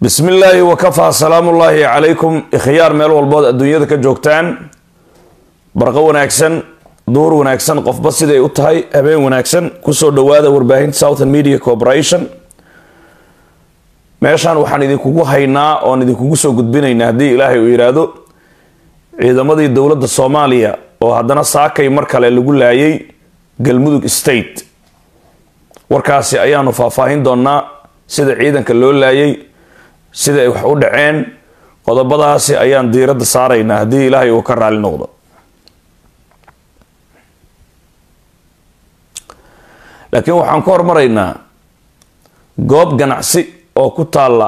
بسم الله وكفى سلام الله عليكم خيار ميل والبود الدنيا ka joogtaan barqa wanaagsan door wanaagsan qof bas siday u tahay habeen wanaagsan ku soo dhawaada warbaahinta Southern Media Corporation meeshan waxaan idinkugu haynaa oo idinkugu soo gudbinaynaa hadii Ilaahay uu yiraahdo ciidamadii dawladda Soomaaliya oo haddana saakay mar kale lagu laayay Galmudug State warkaasi ayaanu faahfaahin doonaa sida ciidanka loo laayay sida ay wax u dhaceen qodobadaasi ayaan diiradda saaraynaa hadii Ilaahay uu ka raali noqdo laakiin waxaan ku hormaraynaa goob ganacsi oo ku taala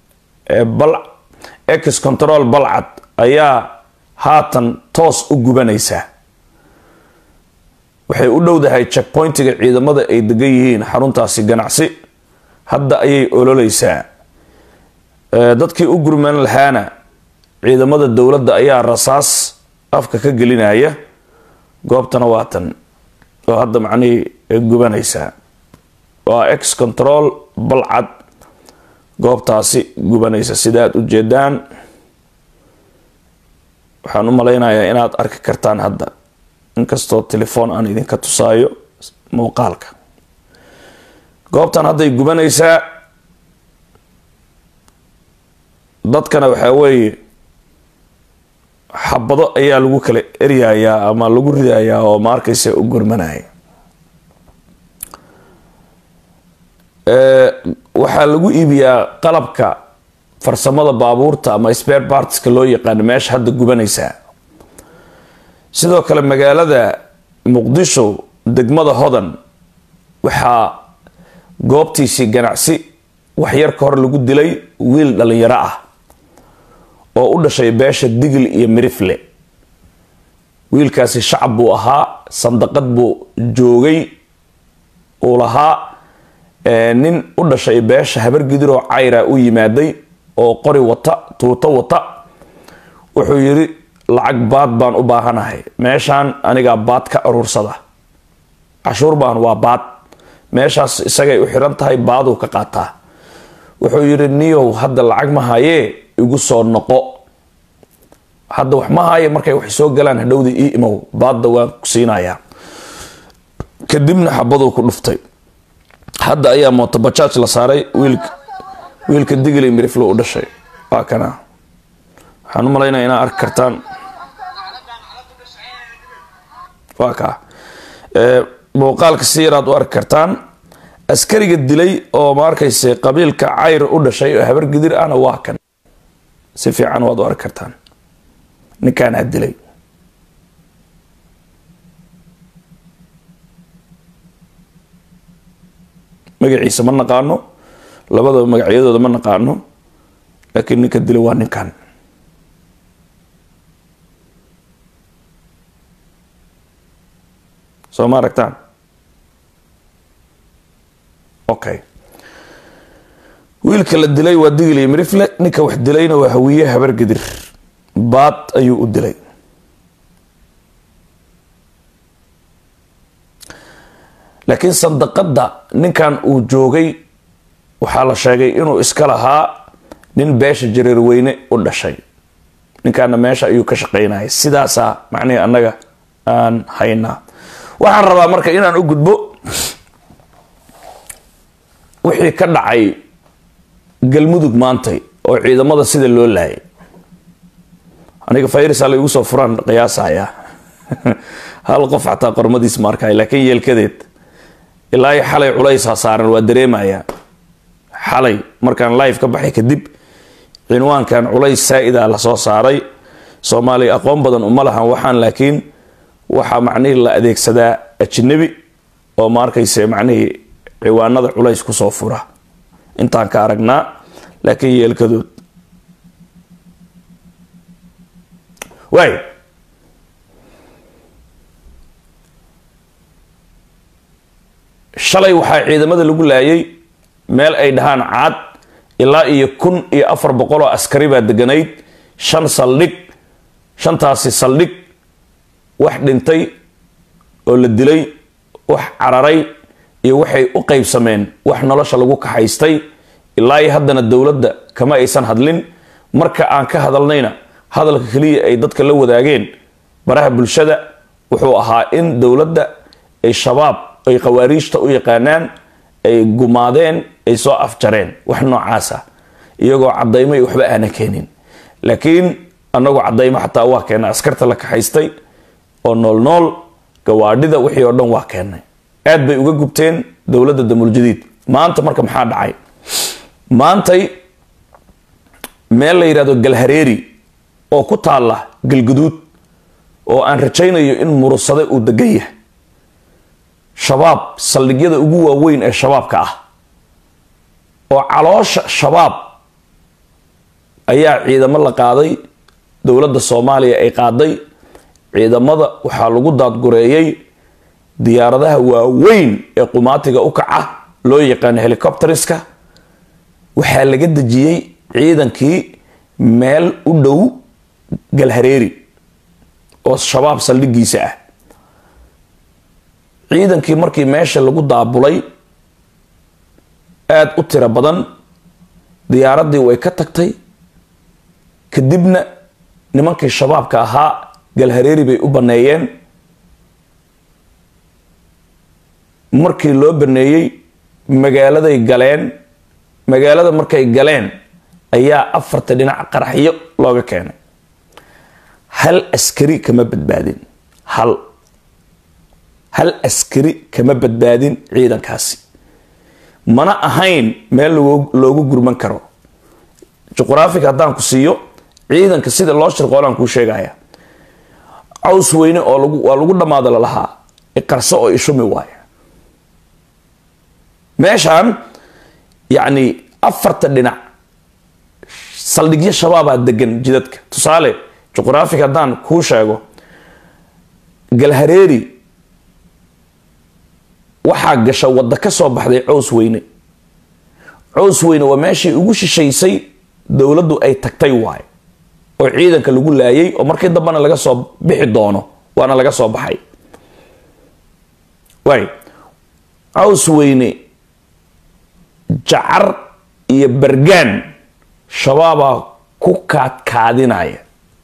ex control balcad ayaa haatan toos u gubanaysa waxay u dhowdahay checkpointiga ciidamada ay degan yihiin xaruntaasi ganacsi hadda ayay ololeysaa dadkii u gurman lahaana ciidamada dawladda ayaa rasaas afka ka gelinaya goobtana waatan oo hadda macnii gubanaysa waa ex control balcad goobtaasi gubanaysa sidaad u jeedaan waxaan u maleynayaa inaad arki kartaan hadda inkastoo telefoon aan idinka tusaayo muuqaalka goobtan hadday gubanaysaa dadkana waxaa weeye xabado ayaa lagu kala eryayaa ama lagu ridayaa oo ma arkaysa u gurmanaya waxaa lagu iibiyaa qalabka farsamada baabuurta ama spare partska loo yaqaan meesha hadda gubanaysa sidoo kale magaalada Muqdisho degmada Hodan waxaa goobtiisi ganacsi wax yar ka hor lagu dilay wiil dhalinyaro ah oo u dhashay beesha Digil iyo Mirifle wiilkaasi shacab buu ahaa sandaqad buu joogay oo lahaa nin u dhashay beesha habar gidir oo cayra u yimaaday oo qori wata tuuto wata wuxuu yiri lacag baad baan u baahanahay meeshan aniga baad ka aruursada cashuur baan waa baad meeshaas isagay u xiran tahay baad uu ka qaataa wuxuu yiri niyow hadda lacag ma haye igu soo noqo hadda wax ma haye markay wax soo galaan hadhowdi ii imow baadda waan ku siinayaa kadibna xabadu ku dhuftay hadda ayaa mooto bajaaj la saaray wiilka Digil iyo Mirifle u dhashay waa kana waxaan u maleynayaa inaad arki kartaan waa ka muuqaalka siiraad u arki kartaan askariga dilay oo ma arkayse qabiilka cayr u dhashay oo habar gidir ahna waa kan si fiican waad u arki kartaan ninkaan dilay magaciisa ma naqaano labada magacyadooda ma naqaano laakiin ninka dilay waa ninkan soo ma aragtaan okay wiilka la dilay waa Digil iyo Mirifle ninka wax dilayna waa hawiye habar gidir baad ayuu u dilay laakiin sandaqada ninkan uu joogay waxaa la sheegay inuu iska lahaa nin beesha jareer weyne u dhashay ninkaana meesha ayuu ka shaqeynayay sidaasa macnaheedu annaga aan haynaa waxaan rabaa marka inaan u gudbo wixii ka dhacay Galmudug maantay oo ciidamada sida loo laayay aniga fayris ala igu soo furan qiyaasaya hal qof xataa qormadiis markay laakiin yeelkadeed ilaa xalay culays saaran waa dareemaya xalay markaan live ka baxay kadib cinwaankan culays saa'ida la soo saaray Soomaali aqoon badan uma lahan waxaan laakiin waxa macnaheedu la adeegsadaa ajnabi oo ma arkayse macnaheedu ciwaanada culays ku soo fura intaan ka aragnaa laakiin yeelkadood way shalay waxa ciidamada lagu laayay meel ay dhahaan caad ilaa iyo 1400 oo askari baa deganayd shantaasi saldhig wax dhintay oo la dilay wax cararay iyo waxay u qaybsameen wax nolosha lagu kaxaystay ilaa haddana dawladda kama aysan hadlin marka aan ka hadalnayna hadalka kaliya ay dadka la wadaageen baraha bulshada wuxuu ahaa in dowladda ay shabaab ay qawaariijta u yaqaanaan ay gumaadeen ay soo afjareen wax noocaas ah iyagoo cadaymo iyo waxba aan keenin laakiin anagu cadaymo xataa waa keenay askarta la kaxaystay oo nool gawaadhida wixii oo dhan waa keenay aad bay uga gubteen dowladda damuljadiid maanta marka maxaa dhacay maantay meel la yiraahdo galhareeri oo ku taala galguduud oo aan rajaynayo in murusade uu degan yahay shabaab saldhigyada ugu waaweyn ee shabaabka ah oo caloosha shabaab ayaa ciidamo la qaaday dowladda Soomaaliya ay qaaday ciidamada waxaa lagu daadgureeyay diyaaradaha waaweyn ee qumaatiga u kaca loo yaqaan helicopteriska waxaa laga dejiyay ciidankii meel u dhow galhareeri oo shabaab saldhigiisa ah ciidankii markii meesha lagu daabulay aad u tiro badan diyaaradii way ka tagtay kadibna nimankii shabaabka ahaa galhareeri bay u baneeyeen markii loo baneeyay magaaladay galeen magaalada markay galeen ayaa afarta dhinac qaraxyo looga keenay hal askari kama badbaadin hal askari kama badbaadin ciidankaasi mana ahayn meel loogu gurman karo juqraafiga haddaan ku siiyo ciidanka sida loo shirqoolaan kuu sheegaya caws weyne oo waa lagu dhamaada lalahaa iqarso oo ishumi waaya meeshaan yacni afarta dhinac saldhigyo shabaabaa degan jidadka tusaale juqraafiga haddaan kuu sheego galhareeri waxaa gasha wadda ka soo baxday caws weyne waa meeshii ugu shishaysay dowladdu ay tagtay waaye oo ciidanka lagu laayay oo markii dambana laga soo bixi doono waana laga soo baxay waay caws weyne jacar iyo bargaan shabaabaa ku kaadkaadinaya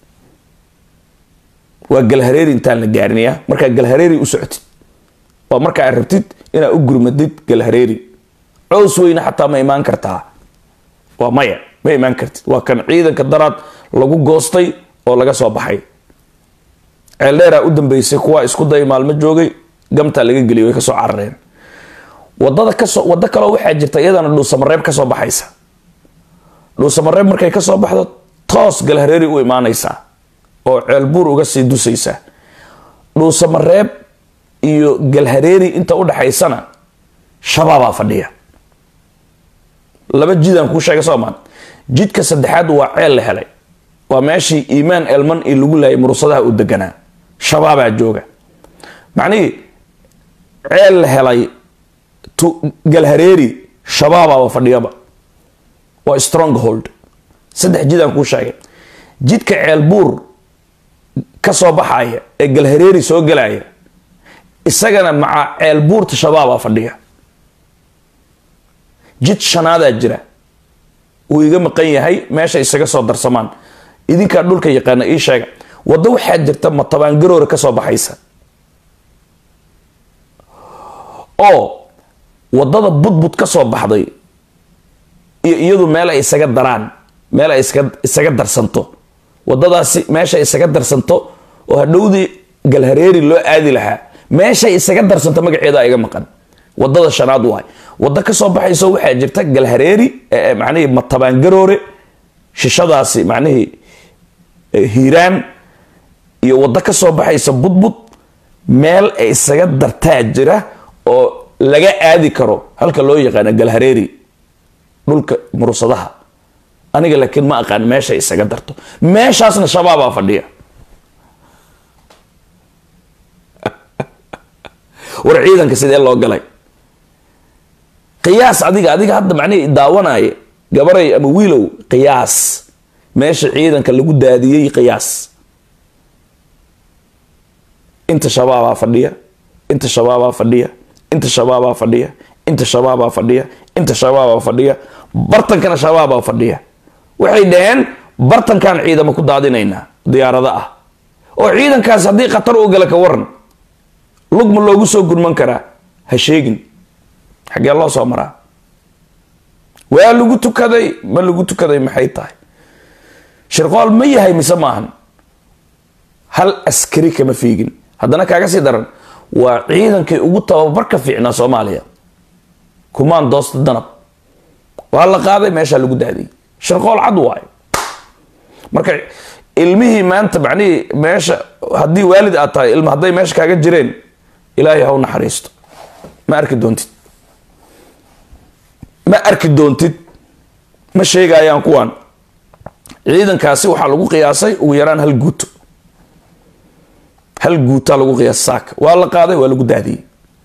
waa galhareeri intaan la gaarinayaa markaa galhareeri u socotid waa markaa aad rabtid inaad u gurmadid galhareeri caws weyne xataa ma imaan kartaa waa maya ma imaan kartid waa kan ciidanka daraad lagu goostay oo laga soo baxay ceeldheeraa u dambeysay kuwa isku day maalmo joogay gamtaa laga geliyay way kasoo carareen wadda kaloo waxaa jirta iyadana dhuusamareeb kasoo baxaysa dhuusamareeb markay kasoo baxdo toos galhareeri u imaanaysaa oo ceelbuur uga sii dusaysa dhuusamareeb iyo galhareeri inta u dhaxaysana shabaabaa fadhiya laba jidaan kuu sheegay Soomaan jidka saddexaad waa ceel la helay waa meeshii iimaan elman iyo lagu laayay murusadaha u deganaa shabaabaa jooga macnihii ceel la helay galhareeri shabaabaa fadhiyaba waa stronghold saddex jidaan kuu sheegay jidka ceelbuur ka soo baxaya ee galhareeri soo galaya isagana maca ceelbuurta shabaabaa fadhiya jid shanaadaa jira uu iga maqan yahay meesha isaga soo darsamaan idinkaa dhulka yaqaana ii sheega waddo waxaa jirta matabaan garoore ka soo baxaysa oo waddada budbud ka soo baxday iyo iyadu meel ay isaga daraan meel ay isaga darsanto waddadaasi meesha isaga darsanto oo hadhowdii galhareeri loo aadi lahaa meesha isaga darsanto magaceeda iga maqan waddada shanaad waay wadda ka soo baxayso waxaa jirta galhareeri macnihii matabaan garoore shishadaasi macnihii hiiraan iyo wadda ka soo baxaysa budbud meel ay isaga dartaa jira oo laga aadi karo halka loo yaqaano galhareeri dhulka murusadaha aniga laakiin ma aqaan meesha isaga darto meeshaasna shabaabaa fadhiya war ciidanka sidee loo galay qiyaas adiga hadda macnihii daawanaya gabaray ama wiilow qiyaas meesha ciidanka lagu daadiyay qiyaas inta shabaabaa fadhiya inta shabaabaa fadhiya inta shabaabaa fadhiya inta shabaabaa fadhiya inta shabaabaa fadhiya bartankana shabaabaa fadhiya waxay dhaheen bartankan ciidamo ku daadinaynaa diyaarada ah oo ciidankaas haddii khatar u gala ka waran lugma loogu soo gurman karaa ha sheegin xagee loo soo maraa waa lagu tukaday ma lagu tukaday maxay tahay shirqool ma yahay mise maahan hal askari kama fiigin haddana kaaga sii daran waa ciidankii ugu tababarka fiicnaa Soomaaliya kumaan doosta danab waa la qaaday meesha lagu daadiyay shirqool cad waay marka ilmihii maanta macnii meesha haddii waalid aad tahay ilma hadday meesha kaaga jireen ilaahay ha u naxariisto ma arki doontid ma sheegayaan kuwan ciidankaasi waxaa lagu qiyaasay ugu yaraan hal guuta lagu qiyaas saaka waa la qaaday waa lagu daadiyay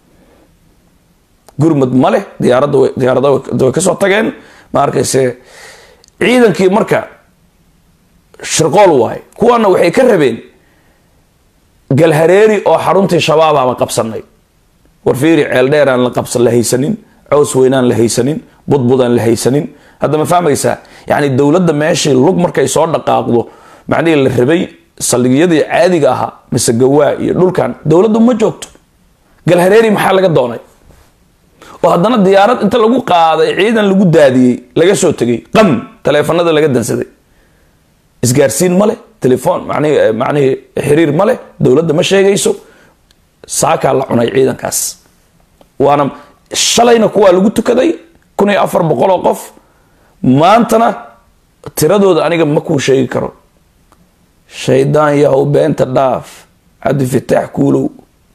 gurmad male diyaarada way ka soo tageen ma arkayse ciidankii marka shirqool waay kuwana waxay ka rabeen galhareeri oo xaruntii shabaab ama qabsanay warfiiri ceel dheer aan la qabsan la haysanin cows weynaan la haysanin budbudaan la haysanin hadda ma fahmaysaa yani dowladda meeshii lug markay soo dhaqaaqdo macnihii la rabay saldhigyadii caadiga ahaa mise gawaa iyo dhulkan dowladdu ma joogto galhareeri maxaa laga doonay oo haddana diyaarad inta lagu qaaday ciidan lagu daadiyey laga soo tegay qam taleefanada laga dansaday isgaarsiin male telefoon macnihii xiriir male dowladda ma sheegayso saakaa la cunay ciidankaas waana shalayna kuwaa lagu tukaday 1400 oo qof maantana tiradooda aniga ma kuu sheegi karo shaydaan yahow beenta dhaaf cabdi fataax kuulow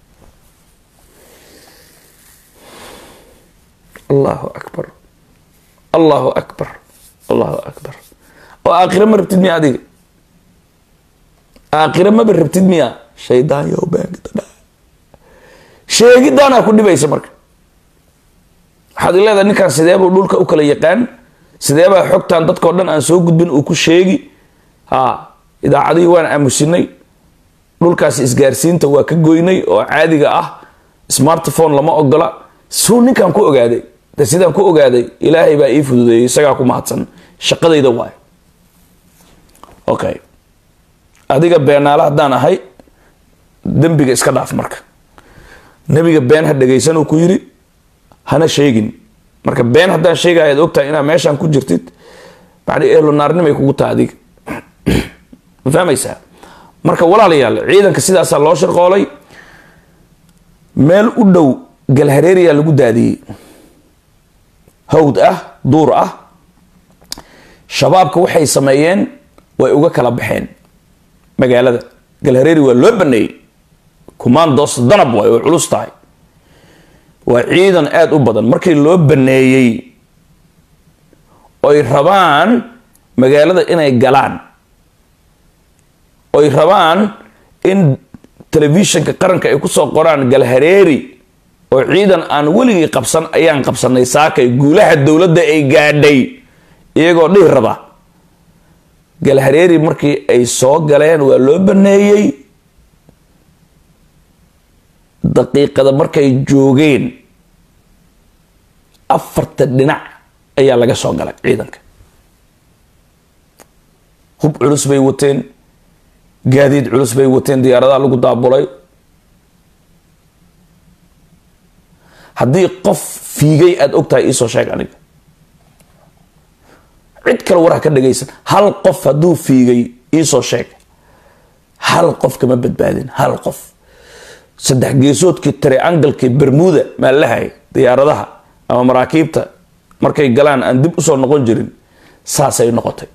allahu akbar allahu akbar allahu akbar oo aakhira ma rabtid miya adiga aakhira maba rabtid miya shaydaan yahow beenta dhaaf sheegidaanaa ku dhibaysa marka waxaad leedahay ninkan sideebuu dhulka u kala yaqaan sideebaa xogtan dadkoo dhan aan soo gudbin uu ku sheegi idaacadihii waan aamusinay dhulkaas isgaarsiinta waa ka goynay oo caadiga ah smartphone lama ogola suu ninkan ku ogaaday de sidaan ku ogaaday ilaahay baa ii fududeeyey isagaa ku mahadsan shaqadayda waay okay adiga beenaala haddaan ahay dembiga iska dhaaf marka nabiga been ha dhagaysan uu ku yiri hana sheegin marka been haddaan sheegaya aad ogtahay inaa meeshaan ku jirtid macnii ehlu naarnimay kugu tahay adiga ma fahmaysaa marka walaalayaal ciidanka sidaasaa loo shirqoolay meel u dhow galhareeriyaa lagu daadiyey hawd ah duur ah shabaabka waxay sameeyeen way uga kala baxeen magaalada galhareeri waa loo baneeyey commandos danab way oo culus tahay waa ciidan aad u badan markii loo baneeyey oy rabaan magaalada inay galaan oy rabaan in telefishinka qaranka ay ku soo qoraan galhareeri oo ciidan aan weligii qabsan ayaan qabsanay saakay guulaha dowladda ay gaadhay iyagoo dhihi raba galhareeri markii ay soo galeen waa loo baneeyey daqiiqada markay joogeen 4 dhinac ayaa laga soo galay ciidanka hub culus bay wateen gaadiid culus bay wateen diyaaradaha lagu daabulay haddii qof fiigay aad ogtahay iisoo sheeg aniga cid kale war ha ka dhagaysan hal qof hadduu fiigay iisoo sheeg hal qof kama badbaadin hal qof saddex geesoodkii triangle-kii bermuda maa lahay diyaaradaha ama maraakiibta markay galaan aan dib usoo noqon jirin saasay noqotay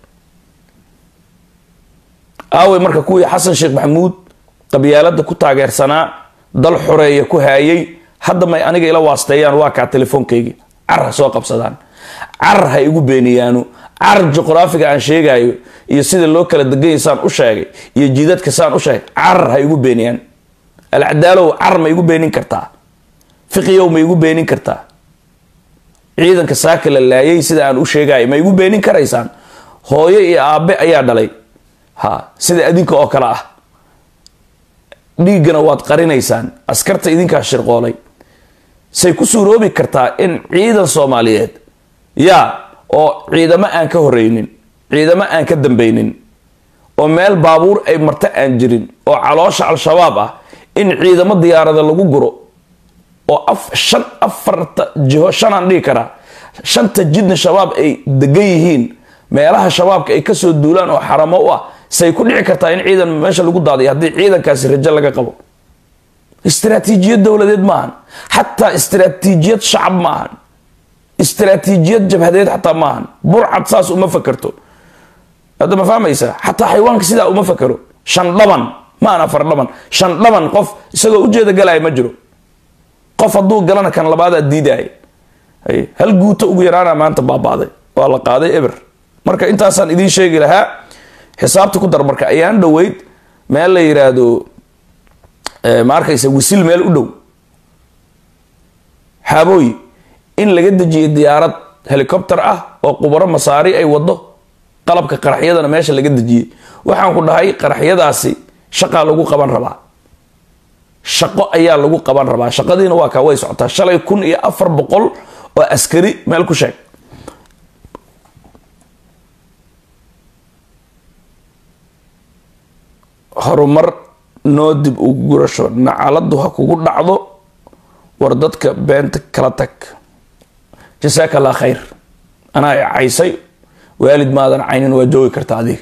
aaway marka kuwii xasan sheekh maxamuud qabyaalada ku taageersanaa dal xoreeya ku haayay hadda may aniga ila waasteeyaan waa kaa telefoonkayga car ha soo qabsadaan car ha igu beeniyaano car juqraafiga aan sheegayo iyo sida loo kala degaysaan u sheegay iyo jiidadka saan u sheegay car ha igu beeniyaan alcadaalow car ma igu beenin kartaa fiqiyow ma igu beenin kartaa ciidanka saaka la laayay sida aan u sheegayo ma igu beenin karaysaan hooyo iyo aabe ayaa dhalay sida adinka oo kale ah dhiigana waad qarinaysaan askarta idinkaa shirqoolay say ku suuroobi kartaa in ciidan Soomaaliyeed oo ciidamo aan ka horeynin ciidamo aan ka dambaynin oo meel baabuur ay marta aan jirin oo caloosha al-shabaab ah in ciidamo diyaarada lagu guro oo afarta jiho shanaan dhihi karaa shanta jidna shabaab ay degan yihiin meelaha shabaabka ay kasoo duulaan oo xaramo u ah say ku dhici kartaa in ciidan meesha lagu daadiyo haddii ciidankaasi rajo laga qabo istiraatiijiyad dowladeed maahan xataa istiraatiijiyad shacab maahan istiraatiijiyad jabhadeed xataa maahan burcad saas uma fakerto hadda ma fahmaysaa xataa xayawaanka sidaa uma fakero shan dhaban maan afar dhaban shan dhaban qof isagoo ujeeda galaya ma jiro qof hadduu galana kan labaadaa diidaaya hal guuto ugu yaraana maanta baabaaday waa la qaaday eber marka intaasaan idiin sheegi lahaa xisaabta ku dar marka ayaan dhoweyd meel la yiraahdo ma arkaysa wisil meel u dhow xaabooy in laga dejiyay diyaarad helicopter ah oo qubaro masaari ay wado qalabka qaraxyadana meesha laga dejiyay waxaan ku dhahay qaraxyadaasi shaqa lagu qaban rabaa shaqo ayaa lagu qaban rabaa shaqadiina waa ka way socotaa shalay 1400 oo askari meel ku sheeg horumar noo dib ugu gurasho nacaladu ha kugu dhacdo war dadka beenta kala tag jazaaka allah khayr anaa caysay waalid maadan caynin waa joogi karta adiga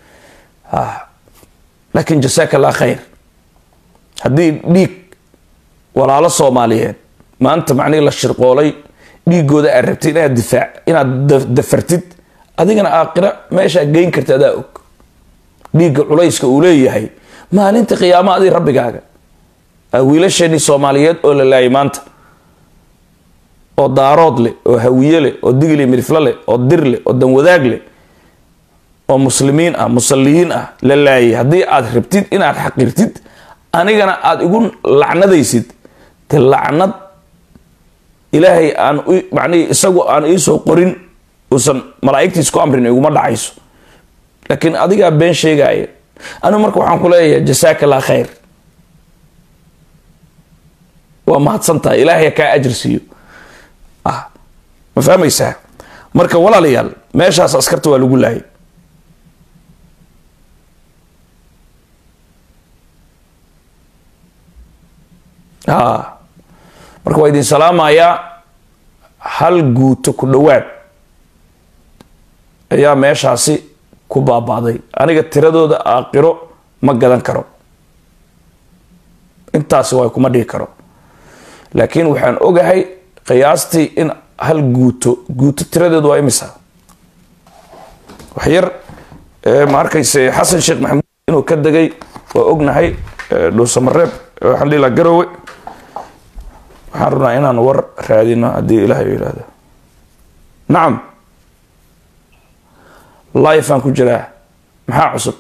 laakiin jazaaka allah khayr haddii dhiig walaalo soomaaliyeed maanta macnihii la shirqoolay dhiigooda aad rabtid inaad dafartid adigana aakhira meeshaa geyn karta adaa og dhiigga culayska uu leeyahay maalinta qiyaama adii rabbigaaga wiilasheenii soomaaliyeed oo la laayay maanta oo daarood leh oo hawiye leh oo digli mirifle leh oo dir leh oo danwadaag leh oo muslimiin ah musalliyiin ah la laayay haddii aad rabtid inaad xaqirtid anigana aad igu lacnadaysid te lacnad ilaahay aan macnihii isagu aan iisoo qorin uusan malaa'igtiis ku amrin iguma dhacayso laakiin adigaa been sheegaya anigu marka waxaan ku leeyahay jazaaka allah khayr waa mahadsantahay ilaahay kaa ajir siiyo ma fahmaysaa marka walaalayaal meeshaas askarta waa lagu laayay marka waa idin salaamayaa hal guuto ku dhowaad ayaa meeshaasi ku baabaaday aniga tiradooda aakhiro ma gadan karo intaasi waa kuma dhigi karo laakiin waxaan ogahay qiyaastii in hal guuto tiradeedu waa imisa wax yar ma arkayse xasan sheekh maxamuud inuu ka degay waa ognahay dhuusamareeb waxaan dhihi lahaa garowe waxaan rabnaa inaan war raadino haddii ilaahay yidhaahdo nacam life aan ku jiraa maxaa cusub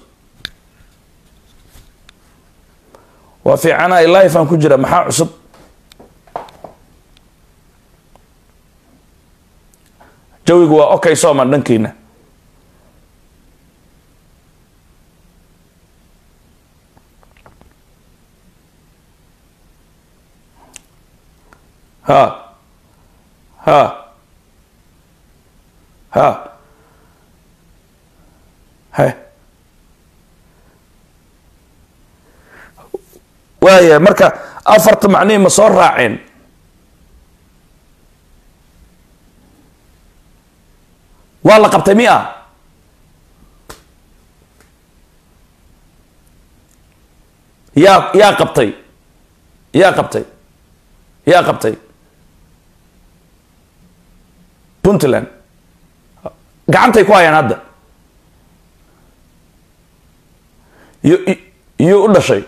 waa fiicanahay life aan ku jiraa maxaa cusub jawigu waa okay sooman dhankiina ha waaya marka afarta macnihii ma soo raaceen waa la qabtay miya yaa qabtay puntland gacantay ku hayaan hadda iyo u dhashay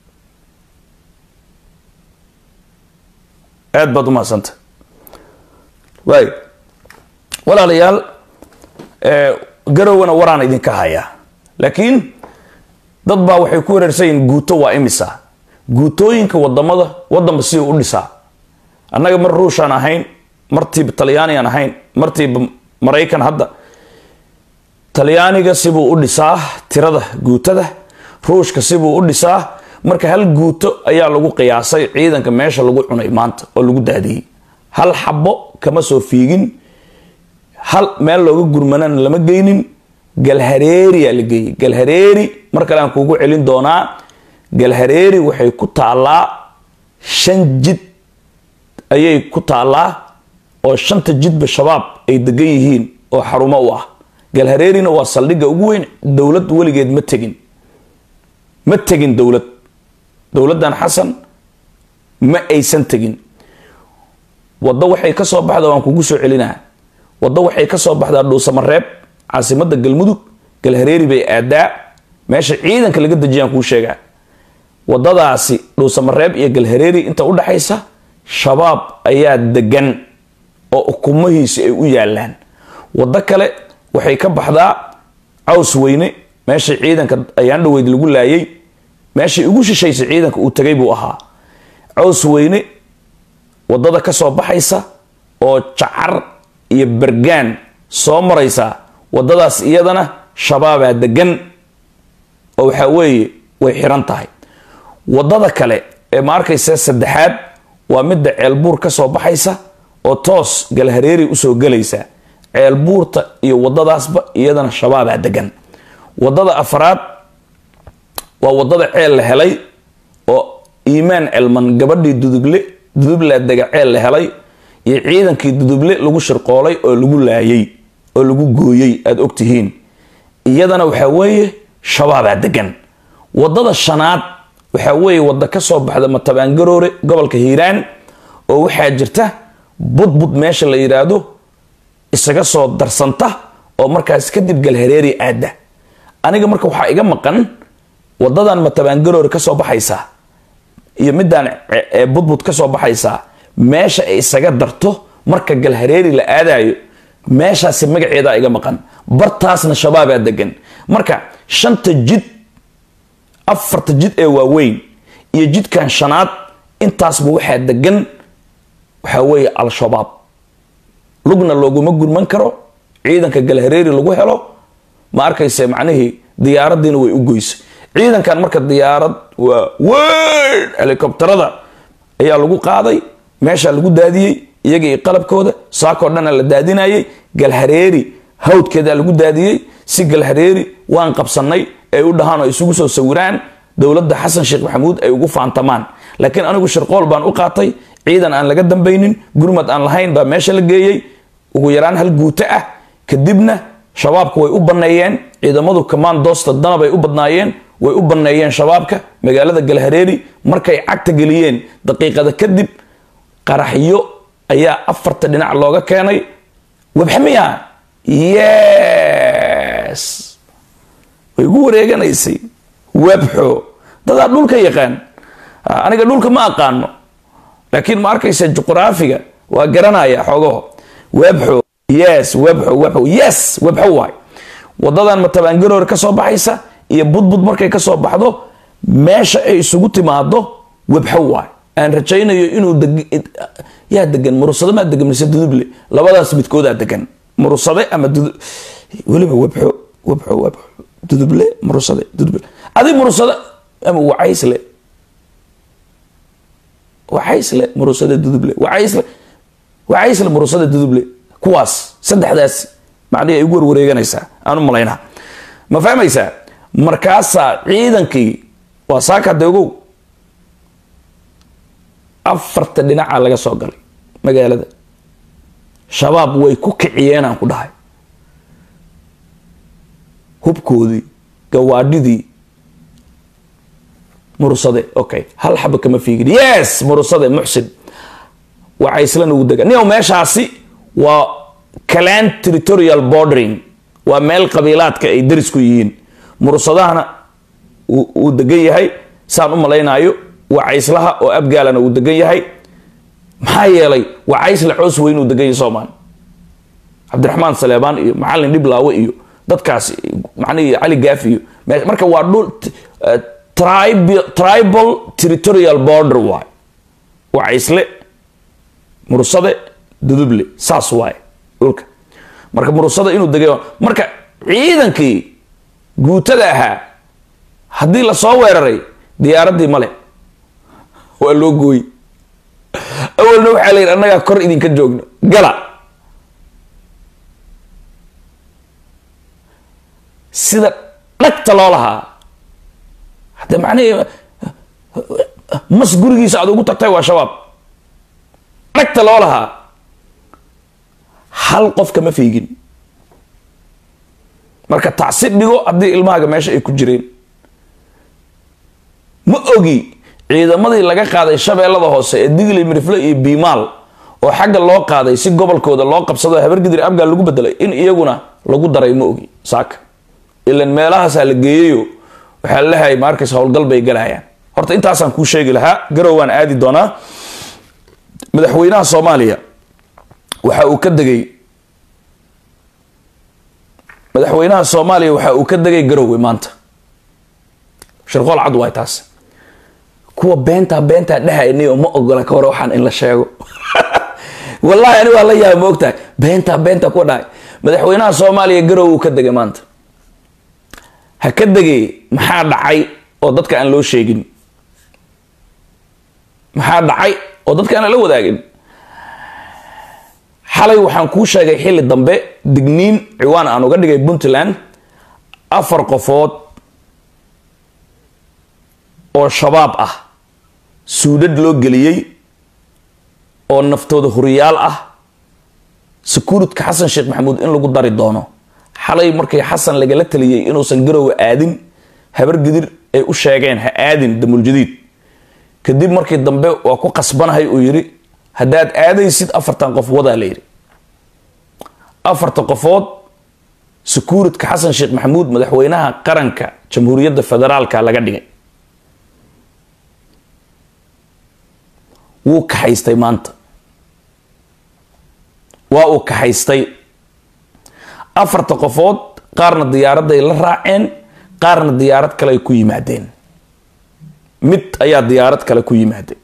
aad baad u mahadsanta waay walaalayaal garowna waraan idinka hayaa laakiin dad baa waxay ku wareersan yihiin guuto waa imisa guutooyinka wadanba si u dhisaa annaga mar ruushaan ahayn martiiba talyaanigaan ahayn martiiba maraykan hadda talyaaniga sibuu u dhisaa tirada guutada ruushka sibuu u dhisaa marka hal guuto ayaa lagu qiyaasay ciidanka meesha lagu cunay maanta oo lagu daadiyey hal xabo kama soo fiigin hal meel looga gurmanana lama geynin galhareeri yaa la geeyey. galhareeri mar kale aan kuugu celin doonaa. galhareeri waxay ku taallaa 5 jid ayay ku taallaa oo 5ta jidba shabaab ay degan yihiin oo xarumo u ah. galhareerina waa saldhigga ugu weyn. dowlad weligeed ma tegin dowladdan xasan ma aysan tegin. waddo waxay ka soo baxdaa, waan kugu soo celinaa, waddo waxay ka soo baxdaa dhuusamareeb caasimadda galmudug. galhareeri bay aadaa meesha ciidanka laga dejiyaan kuu sheegaa. waddadaasi dhuusamareeb iyo galhareeri inta u dhaxaysa shabaab ayaa degan oo ukumahiisi ay u yaalaan. waddo kale waxay ka baxdaa caws weyne meesha ciidanka ayaan dhaweyd lagu laayay. meeshii ugu shishaysay ciidanka uu tagay buu ahaa caws weyne. waddada ka soo baxaysa oo jacar iyo bergaan soo maraysa, waddadaas iyadana shabaabaa degan oo waxaa weeye way xiran tahay. waddada kale ee ma arkaysa saddexaad waa midda ceelbuur ka soo baxaysa oo toos galhareeri usoo gelaysa. ceelbuurta iyo waddadaasba iyadana shabaabaa degan. waddada afraad waa waddada ceel la helay oo iimaan celman gabadhii duduble dega ceel la helay iyo ciidankii duduble lagu shirqoolay oo lagu laayay oo lagu gooyay aad ogtihiin. iyadana waxaa weeye shabaabaa degan. waddada shanaad waxaa weeye wadda ka soo baxda matabaangaroore gobolka hiiraan oo waxaa jirta budbud meesha la yidhaahdo isaga soo darsanta oo markaas kadib galhareeri aada. aniga marka waxaa iga maqan waddadan matabaangaroore ka soo baxaysa iyo midaan budbud ka soo baxaysa meesha ay isaga darto marka galhareeri la aadayo meeshaasi magaceeda iga maqan. bartaasna shabaabaa degan. marka 5ta jid 4ta jid ee waaweyn iyo jidkan shanaad intaasba waxaa degan waxaa weeye al-shabaab. lugna looguma gurman karo. ciidanka galhareeri lagu helo ma arkayse macnihii diyaaradiina way u goysay. ciidankan marka diyaarad waa weyn helikobtarada ayaa lagu qaaday meesha lagu daadiyey iyaga iyo qalabkooda saakoo dhan la daadinayay. galhareeri hawdkeeda lagu daadiyey si galhareeri waan qabsanay ay u dhahaan oo isugu soo sawiraan dowladda xasan sheekh maxamuud ay ugu faantamaan. laakiin anigu shirqool baan u qaatay. ciidan aan laga dambaynin gurmad aan lahayn baa meesha la geeyey ugu yaraan 1 guuto ah. kadibna shabaabka way u banneeyeen. ciidamadu commandosta dana bay u badnaayeen way u banneeyeen shabaabka magaalada galhareeri. markay cagta geliyeen daqiiqada kadib qaraxyo ayaa 4ta dhinac looga keenay. wabxamiya yes way ugu wareeganaysay wabxo. dadaa dhulka yaqaan, aniga dhulka ma aqaano laakiin ma arkaysa juqraafiga waa garanaya xogaho. wabxo yes wabxo yes wabxo waay. wadadan matabaangaroor ka soo baxaysa iyo budbud markay ka soo baxdo meesha ay isugu timaado wabxo waay. aan rajaynayo inuu yaa degan murusade ma degan mise duduble labadaas midkooda degan. murusade ama waliba wabxo duduble murusade duduble adi murusade ama wacaysle murusade duduble wacaysle murusade duduble kuwaas saddexdaas macnaheedu ay ugu warwareeganaysaa aan u malaynaa. ma fahmaysaa? markaasaa ciidankii waa saaka degow 4ta dhinaca laga soo galay magaalada. shabaab way ku kiciyeen aan ku dhahay. hubkoodii gawaadhidii murusade okay hal xaba kama fiigin. yes murusade muxsin wacayslan ugu degan. niyow meeshaasi waa clan territorial bordering waa meel qabiilaadka ay darisku yihiin. murusadahana uu degan yahay saan u malaynayo. wacayslaha oo abgaalana uu degan yahay. maxaa yeelay wacaysle coos weyn uu degan yahay Soomaali. cabdiraxmaan saleebaan iyo macallin dhiblaawe iyo dadkaas macnihii cali gaafi iyo marka waa dhul tribal territorial border waay. wacaysle murusade duduble saas waay dhulka. marka murusada inuu degayo marka ciidankii guutada ahaa haddii la soo weeraray diyaaradii male waa loo gooy. awalna waxaa la yidhi annagaa kor idinka joogno gala. sida dhagta loo lahaa hadda macnaheedu mas gurigiisa aad ugu tagtay waa shabaab dhagta loo lahaa hal qof kama fiigin marka tacsiib dhigo haddii ilmahaaga meesha ay ku jireen ma ogi ciidamadii laga qaaday shabeellada hoose ee Digli Mirifle iyo Biimaal oo xagga loo qaaday si gobolkooda loo qabsado Habargidir Abgaal lagu bedelay in iyaguna lagu daray ma ogi saaka ilan meelahaas la geeyo waxa la leeyahay markaas howlgal bay galayaan horta intaasaan ku sheegi lahaa garowan aadi doonaa madaxweynaha Soomaaliya waxa uu ka dagay garowe maanta shirqool cad way taas kuwa beenta dhahaynay oo ma ogola ka hor waxaan in la sheego wallahi ani waa la yaab moogtahay beenta ku dhaay madaxweynaha Soomaaliya garowe uu ka dagay maanta ha ka dagay maxaa dhacay oo dadka aan loo sheegin maxaa dhacay oo dadka aan la wadaagin xalay waxaan ku sheegay xilli dambe digniin ciwaan aan uga dhigay Puntland 4 qofood oo shabaab ah suudad loo geliyay oo naftooda huriyaal ah sakuuradka Xasan Sheekh Maxamuud in lagu dari doono xalay markay Xasan laga la taliyay inuusan garowe aadin Habargidir ay u sheegeen ha aadin damul jadiid kadib markii dambe waa ku qasbanahay uu yiri hadaad aadaysid 4 qof wada leeyri 4 qofood sakuuradka Xasan Sheekh Maxamuud madaxweynaha qaranka Jamhuuriyadda Federaalka laga dhigay wuu ka haystay maanta waa uu ka haystay 4 qofood qaarna diyaarad ay la raaceen qaarna diyaarad kale ay ku yimaadeen mid ayaa diyaarad kale ku yimaadeen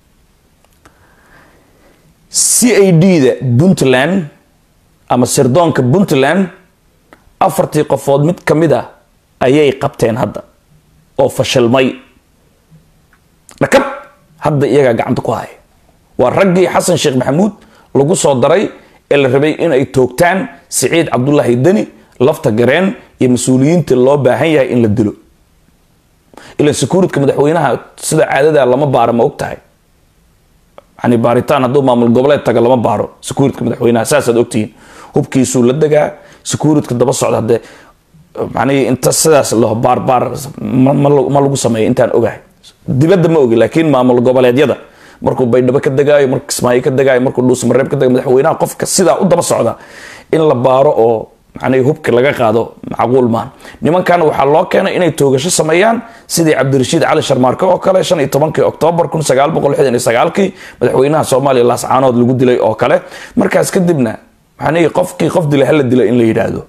CID-da Puntland ama sirdoonka Puntland 4 qofood mid kamid ah ayay qabteen hadda oo fashilmay nakab hadda iyaga gacanta ku hay waa raggii Xasan Sheekh Maxamuud lagu soo daray ee la rabay in ay toogtaan Saciid Cabdullaahi Dani lafta gareen iyo mas'uuliyiinta loo baahan yahay in la dilo ila sakuuradka madaxweynaha sida caadada lama baaro ma ogtahay يعني باريتان هدو مامل goboleed taga lama baaro sakuuradka madaxweynaha saasad ogtiin hubkiisu la dagaa sakuuradka daba socda hade macni inta sidaas loo baar ma lagu sameeyo intaan ogahay dibadda ma ogi laakiin maamul goboleedyada markuu Baydhabo ka dagaayo markuu Kismaayo ka dagaayo markuu Dhuus Mareeb ka dagaayo madaxweynaha qofka sida u daba socda in la baaro oo macni hubka laga qaado macquul maan nimankan waxa loo keenay inay toogasho sameeyaan sidii Cabdirashiid Cali Sharmaarka oo kale 15 Oktoobar 1969kii madaxweynaha Soomaaliya laascaanood lagu dilay oo kale markaas kadibna macni qofkii qof dilay hal dilay in la yiraahdo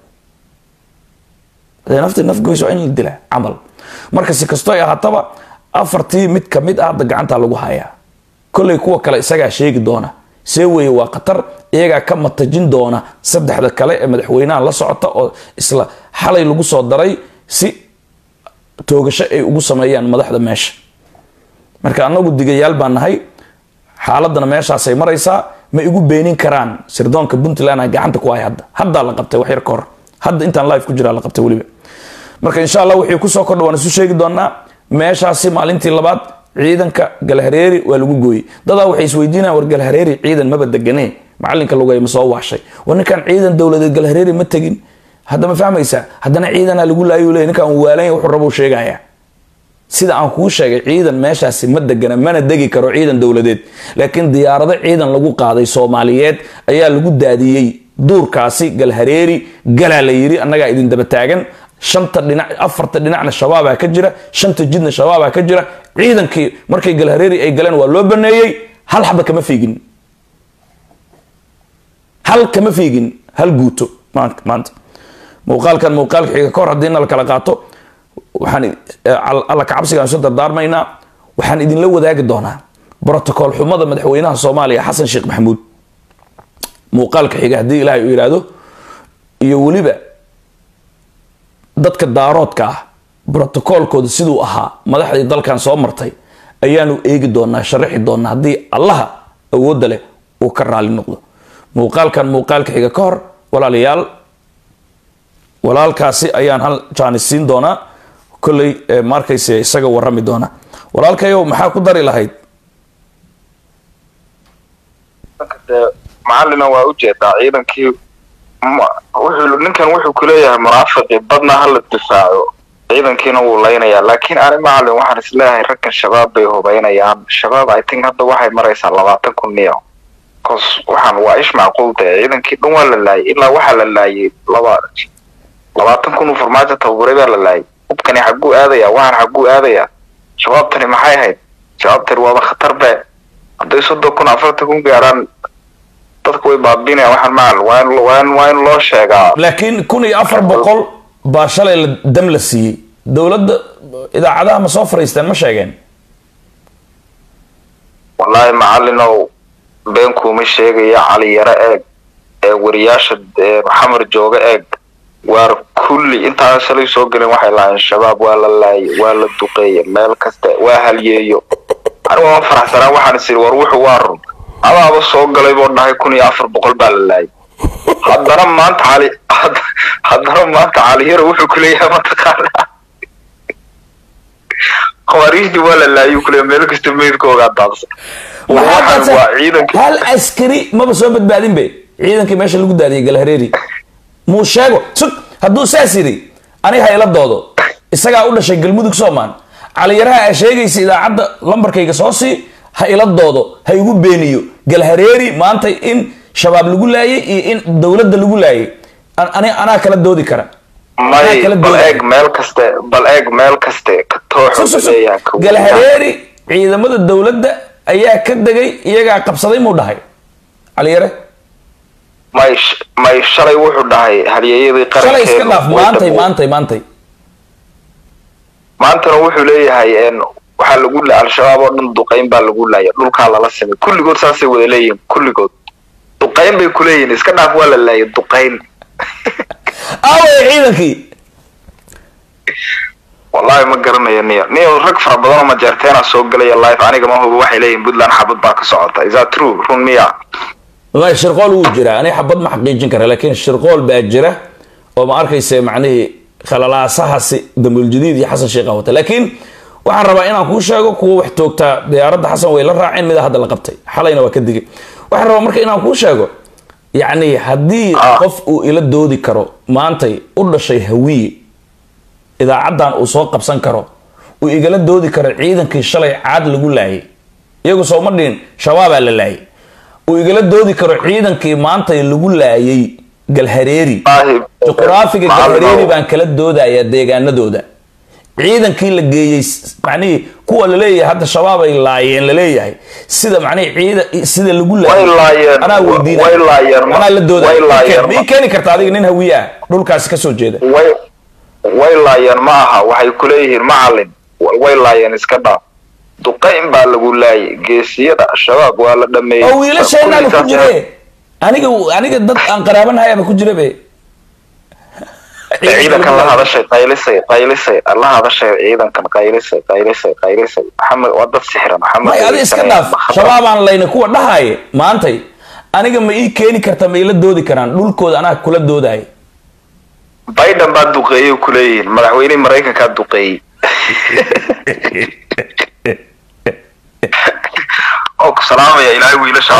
naf goyso in la dilay amal marka si kasto ay ahaataba 4 mid kamid ah gacanta lagu hayaa kulay kuwa kale isaga sheegi doona سوي وقطر إيجا كم تجين دونا سبدح ذا كلا مدحوينا الله سعطة أو إسلا حلا يلقوا صدري سي توجش يلقوا سمايان مدح ذا ماش مركا أنا قد جيال بان هاي حالتنا ماش عسى مريسا ما يقول بينين كران سردون كبنت لنا جعنت كواي هذا لقبته وحير كور هذا أنت لايف كجرا لقبته ولي مركا إن شاء الله وحي كوسا كور وانا سوشيك دونا ماش عسى مالنتي لبعض ciidanka galhareeri waa lagu gooyay dada waxay isweydiinayaan war galhareeri ciidan ma badaganay macalinka lugay ma soo waxshay wankan ciidan dawladeed galhareeri ma tagin hadda ma fahmaysa haddana ciidana lagu laayo leeyahay ninkan waalan wuxuu rabo sheegaya sida aan ku sheegay ciidan meeshaasi ma dagana mana dagi karo ciidan dawladeed laakiin diyaarado ciidan lagu qaaday Soomaaliyeed ayaa lagu daadiyay duurkaasi galhareeri gala la yiri annaga idin daba taagan shanta dhinac afarta dhinacna shabaab ka jira shanta jidna shabaab ka jira ciidankii markay galhareeri ay galeen waa loo baneeyay hal xaba kama fiigin hal guuto maanta muuqaalkan xiga kor hadii la kala qaato waxaan alla ka cabsiga soo dardaarmaynaa waxaan idin la wadaagi doonaa protocol xumada madaxweynaha Soomaaliya Xasan Sheekh Maxamuud muuqaalka xiga hadii Ilaahay uu yiraahdo iyo waliba dadka daaroodka ah protocolkooda sidoo ahaa madaxdii dalkan soo martay ayaanu eegi doonaa sharaxi doonaa hadii Allah awood leh uu ka raali noqdo muuqaalka xiga ka hor walaalayaal walaalkaasi ayaan hal jaanis siin doonaa kolley markayse isaga warrami doona. walaalkayow maxaa ku dari lahayd? macallina waa u jeedaa ciidankii ninkan wuxuu ku leeyahay munaafiqi badna hala difaaco ciidankiina wuu leynayaa laakiin ani macallin waxaan isleeyahay ragkan shabaab bay hubaynayaan shabaab I think hadda waxay maraysaa 20,000 niyo kos waxaan waa ish macquul tahay ciidankii dhan waa la laayay ilaa waxa la laayay 20,000 farmaajo tababaray baa la laayay hubkani xaguu aadaya waxaan xaguu aadaya shabaabtani maxay ahayd shabaabtani waa khatar baa hadday 30,000 gaaraan dadku way baabinayaan waxaan macallin waa in loo sheegaa laakiin 1,400 baa shalay dam la siiyey dowladda idaacadaha ma soo fariisteen ma sheegeen wallahi macallinow beenkuuma sheegaya cali yara eeg ee wariyaasha maxamed jooga eeg waar kulli intaa shalay soo galeen waxay lahayn shabaab waa la laayay waa la duqeeyay meel kasta waa halyeeyo anigu waan faraxsanaa waxaan isiri war wuxuu waa run adaaba soo galay boo dhahay 1,400 baa la laayay haddana maanta cali yara wuxuu ku leeyahay mataqaanaa خواريجي ولا لا يكل ملك استميت كوغا دابس waa ciidanka hal askari ma soo badbaadin bay ciidankii meesha lagu daadiyay galhareeri muu sheego hadduu saasiri aniga hayla doodo isaga u dhashay galmudug Soomaan cali yaraha ay sheegaysa idaacada lambarkayga soo si ha ila doodo ha igu beeniyo galhareeri maanta in shabaab lagu laayay iyo in dawladda lagu laayay ana kala doodi kara bal eeg meel kaste ka tooxo leeyahay galhareeri ciidamada dawladda ayaa ka dagay iyaga qabsaday muu dhahay cali yare may shalay wuxuu dhahay halyeeyadii qarankeena shalay iska dhaaf maantana wuxuu leeyahay waxa lagu la al-shabaab oo dhan duqeyn baa lagu laayay dhulka la samay kulligood saasay wada leeyihiin kulligood duqeyn bay ku leeyihiin iska dhaaf waa la laayay duqeyn away ciidankii wallahi ma garanayo niyo rag fara badan ma jarteena soo galay live aniga ma hubo waxay leeyihiin Puntland xabad baa ka socota is that true run miya wallahi shirqool uu jira ani xabad ma xaqiijin kara laakiin shirqool baa jira oo ma arkaysa macnaheedu khalalaasahaasi damul jadiid iyo xasan sheekh wata laakiin waxaan rabaa inaan kuu sheego kuwa wax toogta diyaaradda xasan way la raaceen mid hadda la qabtay xalayna waa ka digay waxaan rabaa marka inaan kuu sheego يعني هدي قف إلى دودي كرو ما أنتي قلنا شيء هوي إذا عدان أسواق بسن كرو وإجلا دودي كرو عيدا كيشلي عاد لقول لاي يجوا صومرين شباب على لاي وإجلا دودي كرو عيدا كي ما أنتي لقول لاي قال هريري جغرافي قال هريري بان كلا دودا يا ديجان دودا عيدا كي لقي يعني كوا لليه حتى الشباب يلاين لليه سيدا معني عيدا سيدا اللي يقول انا ودينا انا اللي دودا مي كاني كرتادي نين هويه دولكاس كسو جيده ويلاين معها waxay ku leeyihiin macallin waylaayeen iska dhaaf duqeyn baa lagu laayay geesiyada shabaab waa la dhameeyay oo wiilasheena ku jiree aniga dad aan qaraabanahay ama ku jirebe ciidankan la hadashay qaylisay Allah hadashay ciidankan qaylisay maxamed wada sixran maxamed ay iska dhaaf shabaabaan layna kuwa dhahay maantay aniga ma ii keeni karta ma ila doodi karaan dhulkooda anaa kula dooday Biden baa duqeeyay ku leeyihiin madaxweynaha Mareykanka duqeeyay oo salaamaya ilaahay wiilasha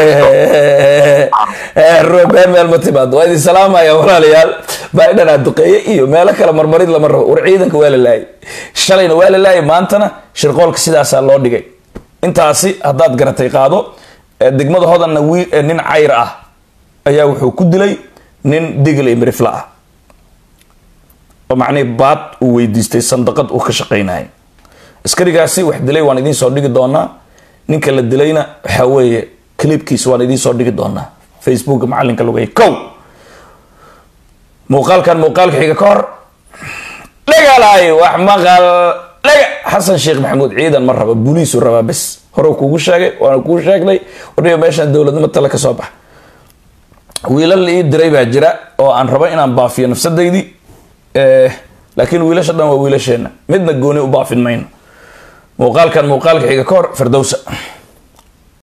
Robert Melmotibad waa idin salaamaya walaalayaal Biden aad duqeeyay iyo meelo kale marmarid lama rabo war ciidanka waa la laayay shalayna waa la laayay maantana shirqoolka sidaas loo dhigay intaasi hadaad garatay qaado degmada hodanna nin cayr ah ayaa wuxuu ku dilay nin digil imrifla ah oo macnay baad uu weydiistay sandaqad uu ka shaqeynay askarigaasi wax dilay waan idin soo dhigi doonaa ninka la dilayna waxa weeye clipkiis waan idin soo dhigi doonaa Facebook macallinka lugay kow muuqaalka xiga ka hor dhagaalay wax maqal dhaga xasan sheekh maxamuud ciidan mar raba booliisu raba bas hore kuugu sheegay waan kuu sheegnay wariyo meeshan dawladnimo tala ka soo bax wiilal ii diray baa jira oo aan raba inaan baafiyo nafsadeydii laakiin wiilasha dhan waa wiilasheena midna gooni u baafin mayno muuqaalka xiga ka hor Firdawsa